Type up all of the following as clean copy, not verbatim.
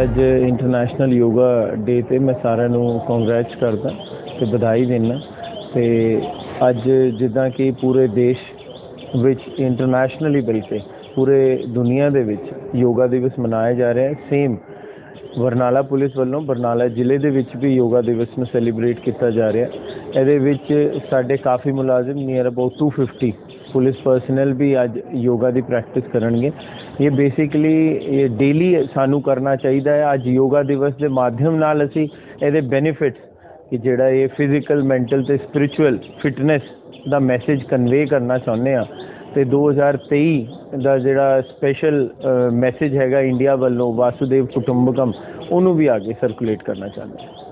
ਅੱਜ ਇੰਟਰਨੈਸ਼ਨਲ ਯੋਗਾ ਡੇ ਤੇ ਮੈਂ ਸਾਰਿਆਂ ਨੂੰ ਕੰਗ੍ਰੈਚ ਕਰਦਾ ਤੇ ਵਧਾਈ ਦਿੰਦਾ ਤੇ ਅੱਜ ਜਿੱਦਾਂ ਕਿ ਪੂਰੇ ਦੇਸ਼ ਵਿੱਚ ਇੰਟਰਨੈਸ਼ਨਲੀ ਬਲਕਿ ਪੂਰੇ ਦੁਨੀਆ ਦੇ ਵਿੱਚ ਯੋਗਾ ਦਿਵਸ ਮਨਾਇਆ ਜਾ ਰਿਹਾ ਹੈ। ਸੇਮ ਬਰਨਾਲਾ ਪੁਲਿਸ ਵੱਲੋਂ ਬਰਨਾਲਾ ਜ਼ਿਲ੍ਹੇ ਦੇ ਵਿੱਚ ਵੀ ਯੋਗਾ ਦਿਵਸ ਨੂੰ ਸੈਲੀਬ੍ਰੇਟ ਕੀਤਾ ਜਾ ਰਿਹਾ। ਇਹਦੇ ਵਿੱਚ ਸਾਡੇ ਕਾਫੀ ਮੁਲਾਜ਼ਮ ਨੀਅਰ ਅਬਾਊਟ 250 ਪੁਲਿਸ ਪਰਸਨਲ ਵੀ ਅੱਜ ਯੋਗਾ ਦੀ ਪ੍ਰੈਕਟਿਸ ਕਰਨਗੇ। ਇਹ ਬੇਸਿਕਲੀ ਇਹ ਡੇਲੀ ਸਾਨੂੰ ਕਰਨਾ ਚਾਹੀਦਾ ਹੈ। ਅੱਜ ਯੋਗਾ ਦਿਵਸ ਦੇ ਮਾਧਿਅਮ ਨਾਲ ਅਸੀਂ ਇਹਦੇ ਬੈਨੀਫਿਟਸ ਕਿ ਜਿਹੜਾ ਇਹ ਫਿਜ਼ੀਕਲ ਮੈਂਟਲ ਤੇ ਸਪਿਰਿਚੁਅਲ ਫਿਟਨੈਸ ਦਾ ਮੈਸੇਜ ਕਨਵੇ ਕਰਨਾ ਚਾਹੁੰਦੇ ਹਾਂ ਤੇ 2023 ਦਾ ਜਿਹੜਾ ਸਪੈਸ਼ਲ ਮੈਸੇਜ ਹੈਗਾ ਇੰਡੀਆ ਵੱਲੋਂ ਵਾਸੁਦੇਵ ਕੁਟੁੰਬਕਮ ਉਹਨੂੰ ਵੀ ਅੱਗੇ ਸਰਕੂਲੇਟ ਕਰਨਾ ਚਾਹੁੰਦੇ ਹਾਂ।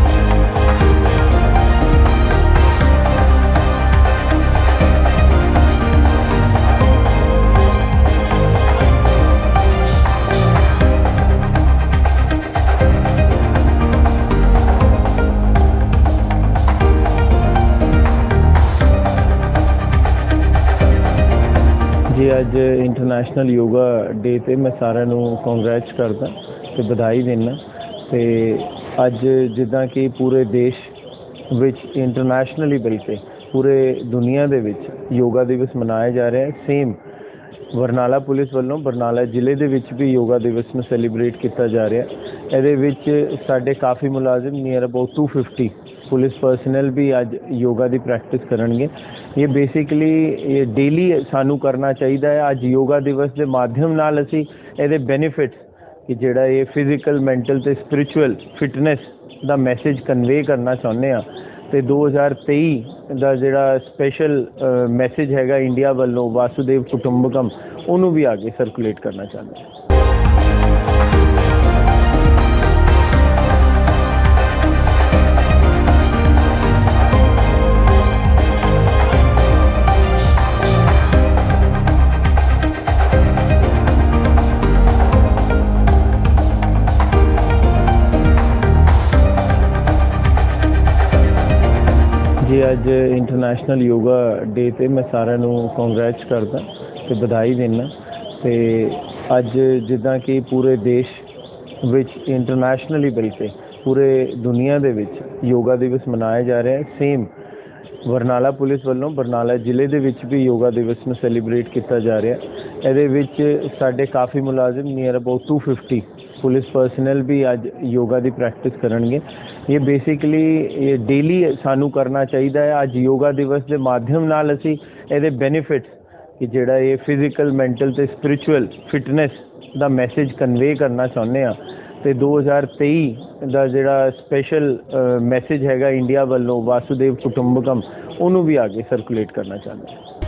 ਜੀ ਅੱਜ ਇੰਟਰਨੈਸ਼ਨਲ ਯੋਗਾ ਡੇ ਤੇ ਮੈਂ ਸਾਰਿਆਂ ਨੂੰ ਕੰਗ੍ਰੈਚ ਕਰਦਾ ਤੇ ਵਧਾਈ ਦਿੰਦਾ ਤੇ ਅੱਜ ਜਿੱਦਾਂ ਕਿ ਪੂਰੇ ਦੇਸ਼ ਵਿੱਚ ਇੰਟਰਨੈਸ਼ਨਲੀ ਬਲਕਿ ਪੂਰੇ ਦੁਨੀਆ ਦੇ ਵਿੱਚ ਯੋਗਾ ਦਿਵਸ ਮਨਾਇਆ ਜਾ ਰਿਹਾ ਹੈ। ਸੇਮ ਬਰਨਾਲਾ ਪੁਲਿਸ ਵੱਲੋਂ ਬਰਨਾਲਾ ਜ਼ਿਲ੍ਹੇ ਦੇ ਵਿੱਚ ਵੀ ਯੋਗਾ ਦਿਵਸ ਨੂੰ ਸੈਲੀਬ੍ਰੇਟ ਕੀਤਾ ਜਾ ਰਿਹਾ। ਇਹਦੇ ਵਿੱਚ ਸਾਡੇ ਕਾਫੀ ਮੁਲਾਜ਼ਮ ਨੀਅਰ ਅਬਾਊਟ 250 ਪੁਲਿਸ ਪਰਸਨਲ ਵੀ ਅੱਜ ਯੋਗਾ ਦੀ ਪ੍ਰੈਕਟਿਸ ਕਰਨਗੇ। ਇਹ ਬੇਸਿਕਲੀ ਇਹ ਡੇਲੀ ਸਾਨੂੰ ਕਰਨਾ ਚਾਹੀਦਾ ਹੈ। ਅੱਜ ਯੋਗਾ ਦਿਵਸ ਦੇ ਮਾਧਿਅਮ ਨਾਲ ਅਸੀਂ ਇਹਦੇ ਬੈਨੀਫਿਟਸ ਕਿ ਜਿਹੜਾ ਇਹ ਫਿਜ਼ੀਕਲ ਮੈਂਟਲ ਤੇ ਸਪਿਰਿਚੁਅਲ ਫਿਟਨੈਸ ਦਾ ਮੈਸੇਜ ਕਨਵੇ ਕਰਨਾ ਚਾਹੁੰਦੇ ਹਾਂ ਤੇ 2023 ਦਾ ਜਿਹੜਾ ਸਪੈਸ਼ਲ ਮੈਸੇਜ ਹੈਗਾ ਇੰਡੀਆ ਵੱਲੋਂ ਵਾਸੁਦੇਵ ਕੁਟੁੰਬਕਮ ਉਹਨੂੰ ਵੀ ਅੱਗੇ ਸਰਕੂਲੇਟ ਕਰਨਾ ਚਾਹੁੰਦੇ ਹਾਂ। ਜੀ ਅੱਜ ਇੰਟਰਨੈਸ਼ਨਲ ਯੋਗਾ ਡੇ ਤੇ ਮੈਂ ਸਾਰਿਆਂ ਨੂੰ ਕੰਗ੍ਰੈਚ ਕਰਦਾ ਤੇ ਵਧਾਈ ਦਿੰਦਾ ਤੇ ਅੱਜ ਜਿੱਦਾਂ ਕਿ ਪੂਰੇ ਦੇਸ਼ ਵਿੱਚ ਇੰਟਰਨੈਸ਼ਨਲੀ ਬਲਕਿ ਪੂਰੇ ਦੁਨੀਆ ਦੇ ਵਿੱਚ ਯੋਗਾ ਦਿਵਸ ਮਨਾਇਆ ਜਾ ਰਿਹਾ ਹੈ। ਸੇਮ ਬਰਨਾਲਾ ਪੁਲਿਸ ਵੱਲੋਂ ਬਰਨਾਲਾ ਜ਼ਿਲ੍ਹੇ ਦੇ ਵਿੱਚ ਵੀ ਯੋਗਾ ਦਿਵਸ ਨੂੰ ਸੈਲੀਬ੍ਰੇਟ ਕੀਤਾ ਜਾ ਰਿਹਾ। ਇਹਦੇ ਵਿੱਚ ਸਾਡੇ ਕਾਫੀ ਮੁਲਾਜ਼ਮ ਨੀਅਰ ਅਬਾਊਟ 250 ਪੁਲਿਸ ਪਰਸਨਲ ਵੀ ਅੱਜ ਯੋਗਾ ਦੀ ਪ੍ਰੈਕਟਿਸ ਕਰਨਗੇ। ਇਹ ਬੇਸਿਕਲੀ ਇਹ ਡੇਲੀ ਸਾਨੂੰ ਕਰਨਾ ਚਾਹੀਦਾ ਹੈ। ਅੱਜ ਯੋਗਾ ਦਿਵਸ ਦੇ ਮਾਧਿਅਮ ਨਾਲ ਅਸੀਂ ਇਹਦੇ ਬੈਨੀਫਿਟਸ ਕਿ ਜਿਹੜਾ ਇਹ ਫਿਜ਼ੀਕਲ ਮੈਂਟਲ ਤੇ ਸਪਿਰਿਚੁਅਲ ਫਿਟਨੈਸ ਦਾ ਮੈਸੇਜ ਕਨਵੇ ਕਰਨਾ ਚਾਹੁੰਦੇ ਹਾਂ ਤੇ 2023 ਦਾ ਜਿਹੜਾ ਸਪੈਸ਼ਲ ਮੈਸੇਜ ਹੈਗਾ ਇੰਡੀਆ ਵੱਲੋਂ ਵਾਸੁਦੇਵ ਕੁਟੁੰਬਕਮ ਉਹਨੂੰ ਵੀ ਅੱਗੇ ਸਰਕੂਲੇਟ ਕਰਨਾ ਚਾਹੁੰਦੇ ਹਾਂ।